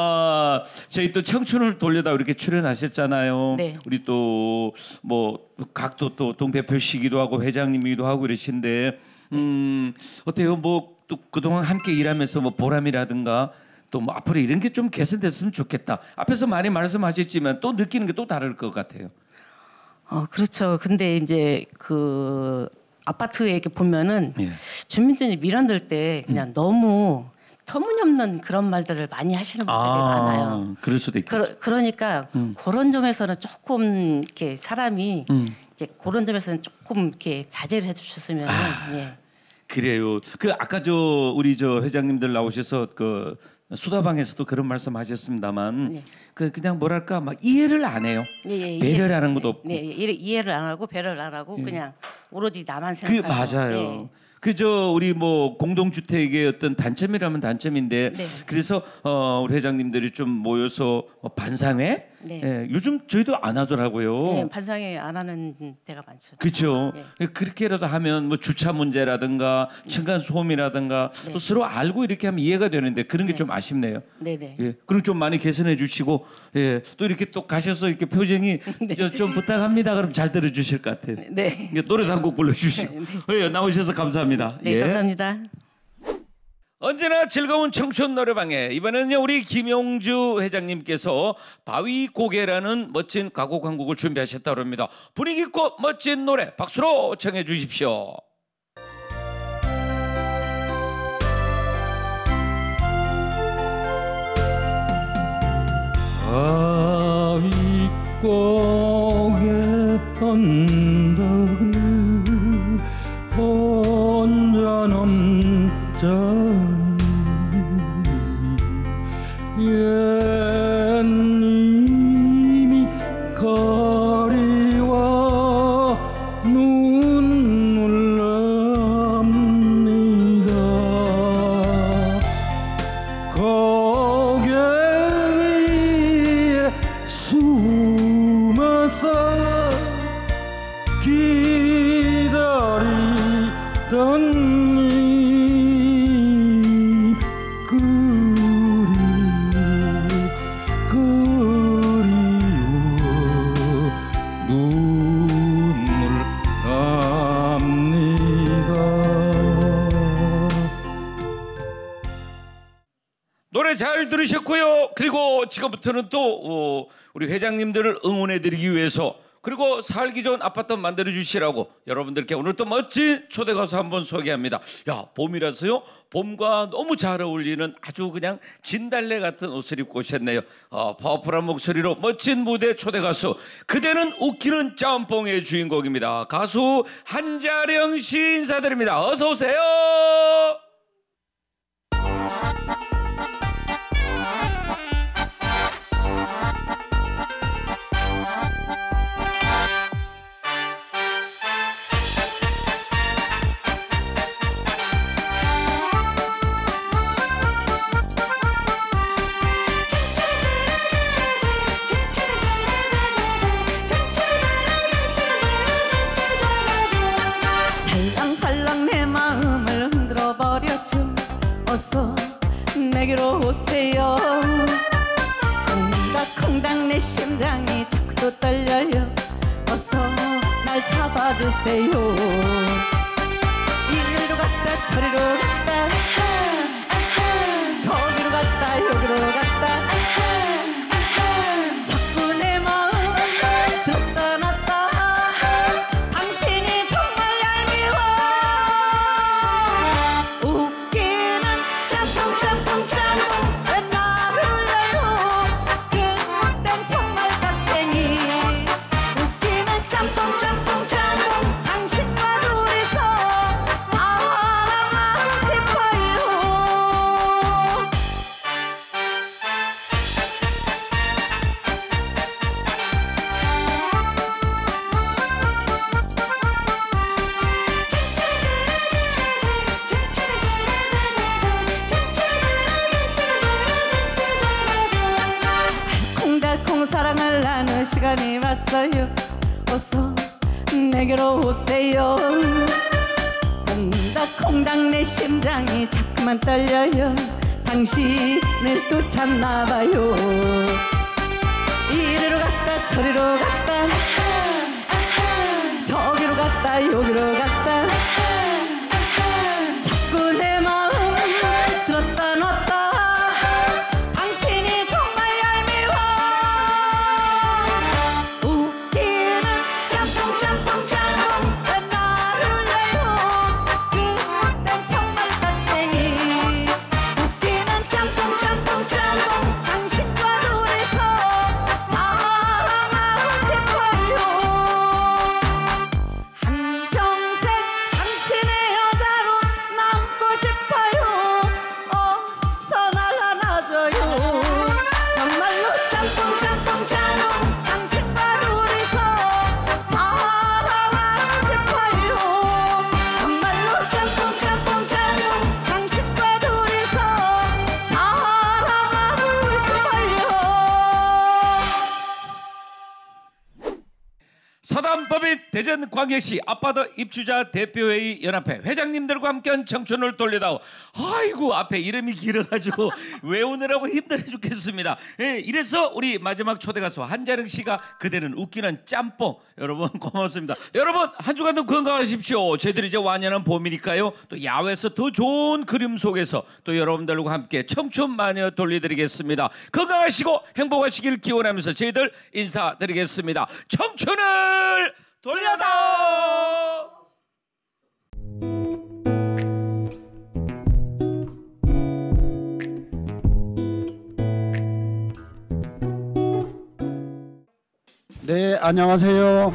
S1: 저희 또 청춘을 돌려다 이렇게 출연하셨잖아요.
S8: 네.
S1: 우리 또 뭐 각도 또 동대표시기도 하고 회장님이기도 하고 그러신데 어때요? 뭐 또 그동안 함께 일하면서 뭐 보람이라든가 또 뭐 앞으로 이런 게 좀 개선됐으면 좋겠다. 앞에서 많이 말씀하셨지만 또 느끼는 게 또 다를 것 같아요.
S8: 그렇죠. 근데 이제 그 아파트에 이렇게 보면은
S1: 예.
S8: 주민들이 밀어넣을 때 그냥 너무 터무니없는 그런 말들을 많이 하시는 분들이 많아요.
S1: 그럴 수도 있겠죠.
S8: 그러니까 그런 점에서는 조금 이렇게 사람이 이제 그런 점에서는 조금 이렇게 자제를 해주셨으면. 예.
S1: 그래요. 그 아까 우리 회장님들 나오셔서 그 수다방에서도 그런 말씀하셨습니다만
S8: 네.
S1: 그냥 뭐랄까 막 이해를 안 해요.
S8: 예,
S1: 배려를 하는 것도 없고.
S8: 네, 이해를 안 하고 배려를 안 하고 그냥 오로지 나만 생각하고.
S1: 맞아요.
S8: 예.
S1: 우리 뭐 공동주택의 어떤 단점이라면 단점인데
S8: 네.
S1: 그래서 우리 회장님들이 좀 모여서 반상회
S8: 네.
S1: 예, 요즘 저희도 안 하더라고요.
S8: 네, 반상회 안 하는 데가 많죠.
S1: 그렇죠.
S8: 네.
S1: 그렇게라도 하면 뭐 주차 문제라든가 층간 소음이라든가
S8: 네.
S1: 또 서로 알고 이렇게 하면 이해가 되는데 그런 게 좀 아쉽네요.
S8: 네네.
S1: 예, 그럼 좀 많이 개선해 주시고 예, 또 이렇게 또 가셔서 이렇게 표정이 좀 부탁합니다. 그럼 잘 들어주실 것 같아요.
S8: 네.
S1: 노래도 한 곡 불러주시고 예, 나오셔서 감사합니다.
S8: 네,
S1: 예.
S8: 감사합니다.
S1: 언제나 즐거운 청춘 노래방에 이번에는요 우리 김용주 회장님께서 바위고개라는 멋진 가곡 한 곡을 준비하셨다고 합니다. 분위기 있고 멋진 노래 박수로 청해 주십시오.
S7: 바위고개 언덕을 혼자 넘자니 옛님이 거리와 눈물 납니다. 고개 위에 숨어서 기다리던
S1: 잘 들으셨고요. 그리고 지금부터는 또 우리 회장님들을 응원해드리기 위해서 그리고 살기 좋은 아파트 만들어 주시라고 여러분들께 오늘 또 멋진 초대 가수 한번 소개합니다. 야, 봄이라서요. 봄과 너무 잘 어울리는 아주 그냥 진달래 같은 옷을 입고 오셨네요. 파워풀한 목소리로 멋진 무대 초대 가수. 그대는 웃기는 짬뽕의 주인공입니다. 가수 한자령 씨 인사드립니다. 어서 오세요.
S8: 어서 내게로 오세요. 콩닥콩닥 내 심장이 자꾸 또 떨려요. 어서 날 잡아주세요. 이리로 갔다 저리로 갔다 저기로 갔다 여기로 갔다 자꾸 내 마음 들었다 놨다 당신이 정말 얄미워. 짬뽕 왜 나를 울려요. 그 못된 정말 깍쟁이. 웃기는 짬뽕 당신과 둘이서 사랑하고 싶어요.
S9: 왔어요. 어서 내게로 오세요. 콩닥콩닥 내 심장이 자꾸만 떨려요. 당신을 또 찾나봐요. 이리로 갔다 저리로 갔다 저기로 갔다 여기로 갔다 자꾸 내 마음 들었다 놨다. 당신이 정말 얄미워. 웃기는 짬뽕 짬뽕 짬뽕 왜 나를 울려요. 그땐 정말 깍쟁이. 웃기는 짬뽕 짬뽕 짬뽕 당신과 둘이서 사랑하고 싶어요. 한평생 당신의 여자로 남고 싶어요. 어서 날 안아줘요. 정말로 짬뽕 짬뽕 짬뽕 당신과 둘이서 사랑하고 싶어요. 정말로 짬뽕 짬뽕 짬뽕 당신과 둘이서 사랑하고 싶어요.
S1: 사단법인 대전광역시 아파트 입주자 대표회의 연합회 회장님들과 함께한 청춘을 돌려다오. 아이고 앞에 이름이 길어가지고 외우느라고 힘들어 죽겠습니다. 예, 이래서 우리 마지막 초대 가수 한자령 씨가 그대는 웃기는 짬뽕. 여러분 고맙습니다. 여러분 한 주간도 건강하십시오. 저희들이 이제 완연한 봄이니까요. 또 야외에서 더 좋은 그림 속에서 또 여러분들과 함께 청춘 마녀 돌려드리겠습니다. 건강하시고 행복하시길 기원하면서 저희들 인사드리겠습니다. 청춘을 돌려다오.
S3: 네, 안녕하세요.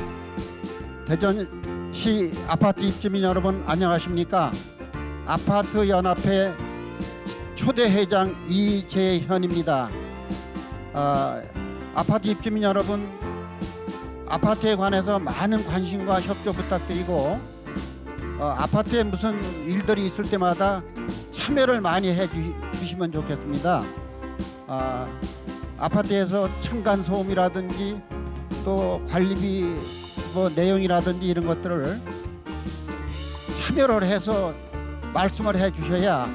S3: 대전시 아파트 입주민 여러분 안녕하십니까? 아파트 연합회 초대 회장 이재현입니다. 아파트 입주민 여러분, 아파트에 관해서 많은 관심과 협조 부탁드리고 아파트에 무슨 일들이 있을 때마다 참여를 많이 해주시면 좋겠습니다. 아파트에서 층간소음이라든지 또 관리비 내용이라든지 이런 것들을 참여를 해서 말씀을 해주셔야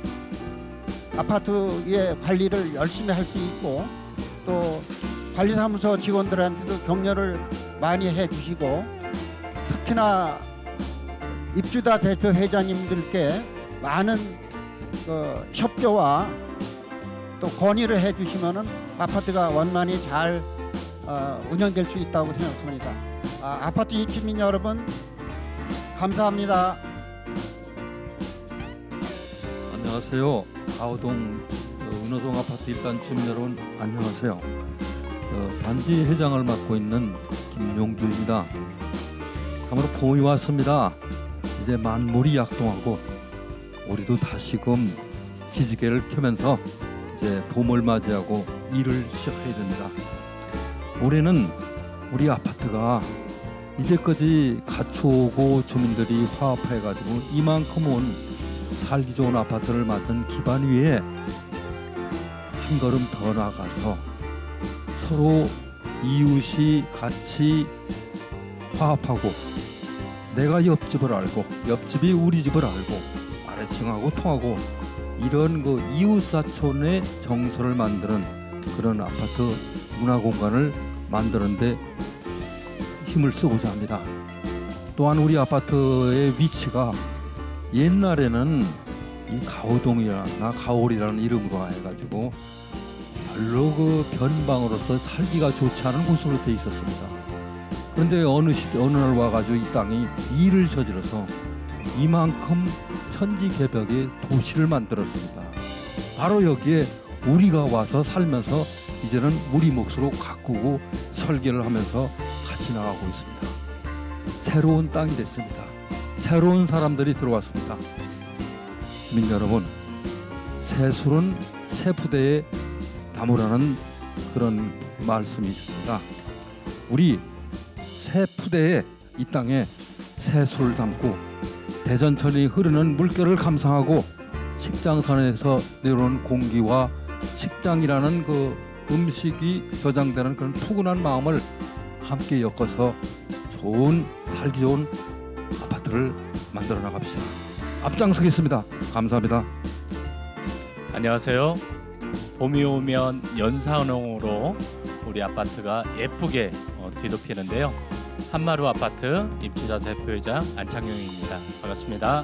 S3: 아파트의 관리를 열심히 할 수 있고 또 관리사무소 직원들한테도 격려를 많이 해주시고 특히나 입주자 대표 회장님들께 많은 협조와 또 건의를 해주시면은 아파트가 원만히 잘 운영될 수 있다고 생각합니다. 아파트 입주민 여러분 감사합니다.
S5: 안녕하세요. 가호동 은호동 아파트 일단 주민 여러분 안녕하세요. 단지 회장을 맡고 있는 김용주입니다. 아무로 봄이 왔습니다. 이제 만물이 약동하고 우리도 다시금 기지개를 켜면서 이제 봄을 맞이하고 일을 시작해야 됩니다. 올해는 우리 아파트가 이제까지 갖추고 주민들이 화합해가지고 이만큼은 살기 좋은 아파트를 만든 기반 위에 한 걸음 더 나가서 서로 이웃이 같이 화합하고 내가 옆집을 알고 옆집이 우리 집을 알고 아래층하고 통하고 이런 이웃사촌의 정서를 만드는 그런 아파트 문화공간을 만드는데 힘을 쓰고자 합니다. 또한 우리 아파트의 위치가 옛날에는 이 가호동이나 가올이라는 이름으로 해가지고 별로 변방으로서 살기가 좋지 않은 곳으로 돼 있었습니다. 그런데 어느 날 와가지고 이 땅이 일을 저질러서 이만큼 천지개벽의 도시를 만들었습니다. 바로 여기에 우리가 와서 살면서 이제는 우리 몫으로 가꾸고 설계를 하면서 같이 나가고 있습니다. 새로운 땅이 됐습니다. 새로운 사람들이 들어왔습니다. 주민 여러분, 새술은 새 부대에 담으라는 그런 말씀이 있습니다. 우리 새 푸대에 이 땅에 새술을 담고 대전천이 흐르는 물결을 감상하고 식장선에서 내려오는 공기와 식장이라는 음식이 저장되는 그런 푸근한 마음을 함께 엮어서 살기 좋은 아파트를 만들어 나갑시다. 앞장서겠습니다. 감사합니다.
S10: 안녕하세요. 봄이 오면 연산홍으로 우리 아파트가 예쁘게 뒤덮이는데요. 한마루 아파트 입주자 대표이사 안창용입니다. 반갑습니다.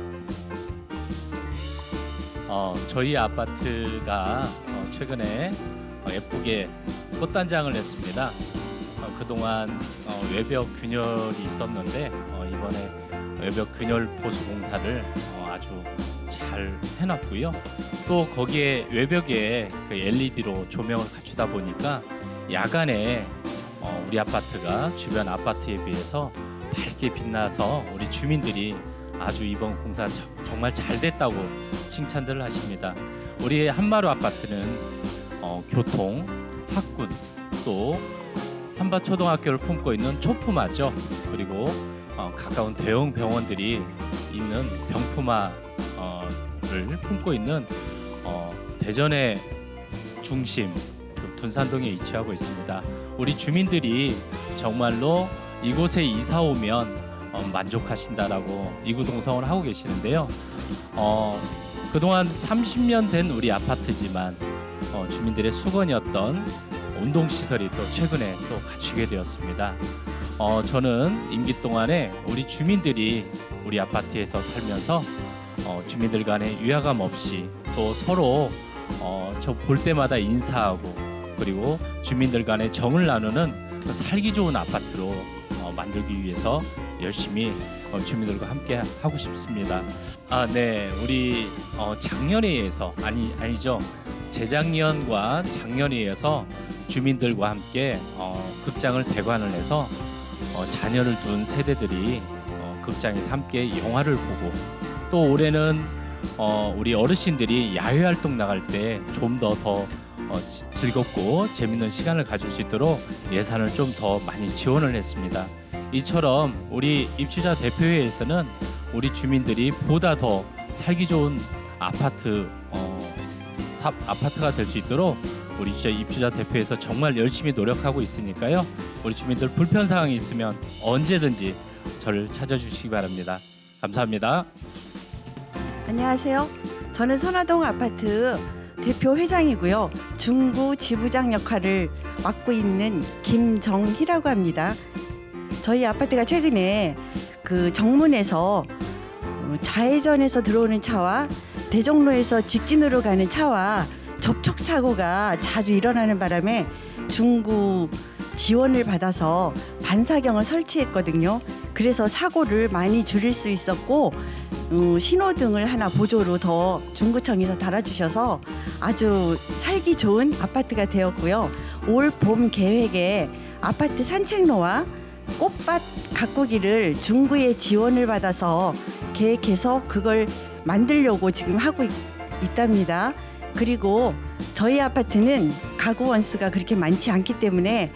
S10: 저희 아파트가 최근에 예쁘게 꽃단장을 냈습니다. 그동안 외벽 균열이 있었는데 이번에 외벽 균열 보수 공사를 아주 잘 해놨고요. 또 거기에 외벽에 그 LED로 조명을 갖추다 보니까 야간에 우리 아파트가 주변 아파트에 비해서 밝게 빛나서 우리 주민들이 아주 이번 공사 정말 잘 됐다고 칭찬들을 하십니다. 우리 한마루 아파트는 교통, 학군, 또 한밭초등학교를 품고 있는 초품화죠. 그리고 가까운 대형 병원들이 있는 병품화를 품고 있는 대전의 중심 둔산동에 위치하고 있습니다. 우리 주민들이 정말로 이곳에 이사 오면 만족하신다라고 이구동성을 하고 계시는데요. 그동안 30년 된 우리 아파트지만 주민들의 수건이었던 운동시설이 또 최근에 또 갖추게 되었습니다. 저는 임기 동안에 우리 주민들이 우리 아파트에서 살면서 주민들 간에 위화감 없이 또 서로 저 볼 때마다 인사하고 그리고 주민들 간에 정을 나누는 살기 좋은 아파트로 만들기 위해서 열심히 주민들과 함께 하고 싶습니다. 네, 우리 작년회에서 아니죠. 재작년과 작년회에서 주민들과 함께 극장을 대관을 해서 자녀를 둔 세대들이 극장에서 함께 영화를 보고 또 올해는 우리 어르신들이 야외 활동 나갈 때 좀 더 즐겁고 재밌는 시간을 가질 수 있도록 예산을 좀 더 많이 지원을 했습니다. 이처럼 우리 입주자 대표회에서는 우리 주민들이 보다 더 살기 좋은 아파트가 될 수 있도록 우리 입주자 대표회에서 정말 열심히 노력하고 있으니까요. 우리 주민들 불편 사항이 있으면 언제든지 저를 찾아주시기 바랍니다. 감사합니다.
S11: 안녕하세요. 저는 선화동 아파트 대표 회장이고요. 중구 지부장 역할을 맡고 있는 김정희라고 합니다. 저희 아파트가 최근에 그 정문에서 좌회전에서 들어오는 차와 대정로에서 직진으로 가는 차와 접촉 사고가 자주 일어나는 바람에 중구 지원을 받아서 반사경을 설치했거든요. 그래서 사고를 많이 줄일 수 있었고 신호등을 하나 보조로 더 중구청에서 달아주셔서 아주 살기 좋은 아파트가 되었고요. 올 봄 계획에 아파트 산책로와 꽃밭 가꾸기를 중구의 지원을 받아서 계획해서 그걸 만들려고 지금 하고 있답니다. 그리고 저희 아파트는 가구 원수가 그렇게 많지 않기 때문에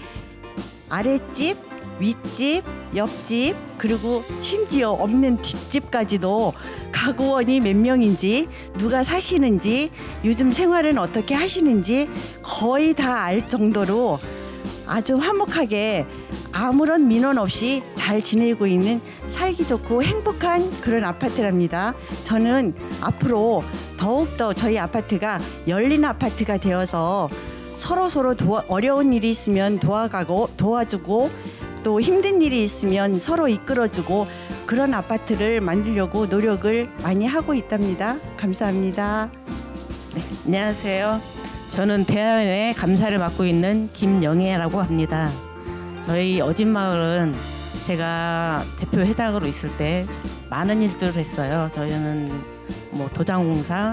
S11: 아랫집, 윗집, 옆집 그리고 심지어 없는 뒷집까지도 가구원이 몇 명인지 누가 사시는지 요즘 생활은 어떻게 하시는지 거의 다 알 정도로 아주 화목하게 아무런 민원 없이 잘 지내고 있는 살기 좋고 행복한 그런 아파트랍니다. 저는 앞으로 더욱더 저희 아파트가 열린 아파트가 되어서 서로 어려운 일이 있으면 도와주고 또 힘든 일이 있으면 서로 이끌어주고 그런 아파트를 만들려고 노력을 많이 하고 있답니다. 감사합니다.
S8: 네, 안녕하세요. 저는 대하원의 감사를 맡고 있는 김영애라고 합니다. 저희 어진마을은 제가 대표 회장으로 있을 때 많은 일들을 했어요. 저희는 뭐 도장공사,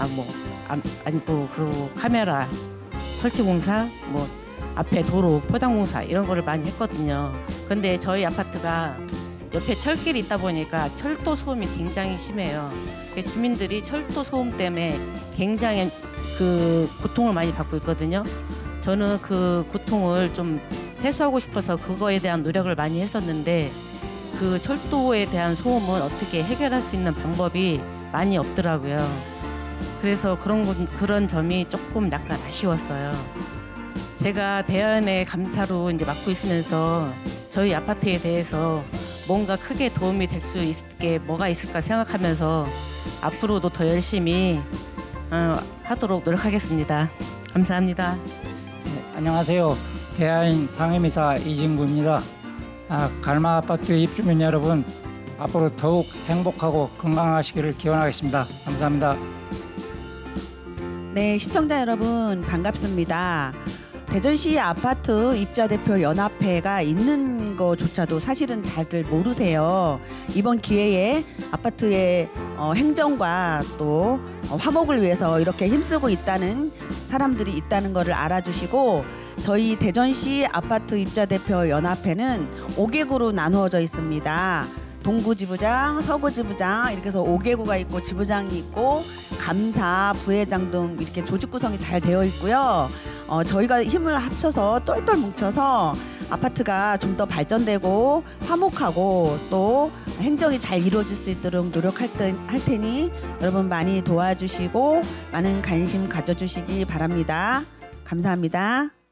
S8: 그리고 카메라 설치공사, 뭐 앞에 도로 포장공사 이런 거를 많이 했거든요. 근데 저희 아파트가 옆에 철길이 있다 보니까 철도 소음이 굉장히 심해요. 주민들이 철도 소음 때문에 굉장히 그 고통을 많이 받고 있거든요. 저는 그 고통을 좀 해소하고 싶어서 그거에 대한 노력을 많이 했었는데 그 철도에 대한 소음은 어떻게 해결할 수 있는 방법이 많이 없더라고요. 그래서 그런 점이 조금 약간 아쉬웠어요. 제가 대연의 감사로 이제 맡고 있으면서 저희 아파트에 대해서 뭔가 크게 도움이 될 수 있게 뭐가 있을까 생각하면서 앞으로도 더 열심히 하도록 노력하겠습니다. 감사합니다.
S2: 네, 안녕하세요. 대하인 상임이사 이진구입니다. 갈마 아파트 입주민 여러분, 앞으로 더욱 행복하고 건강하시기를 기원하겠습니다. 감사합니다.
S4: 네, 시청자 여러분 반갑습니다. 대전시 아파트 입주자 대표 연합회가 있는 거조차도 사실은 잘들 모르세요. 이번 기회에 아파트의 행정과 또 화목을 위해서 이렇게 힘쓰고 있다는 사람들이 있다는 것을 알아주시고, 저희 대전시 아파트 입주자 대표 연합회는 5개구로 나누어져 있습니다. 동구 지부장, 서구 지부장 이렇게 해서 5개구가 있고 지부장이 있고 감사, 부회장 등 이렇게 조직 구성이 잘 되어 있고요. 저희가 힘을 합쳐서 똘똘 뭉쳐서 아파트가 좀 더 발전되고 화목하고 또 행정이 잘 이루어질 수 있도록 노력할 테니 여러분 많이 도와주시고 많은 관심 가져주시기 바랍니다. 감사합니다.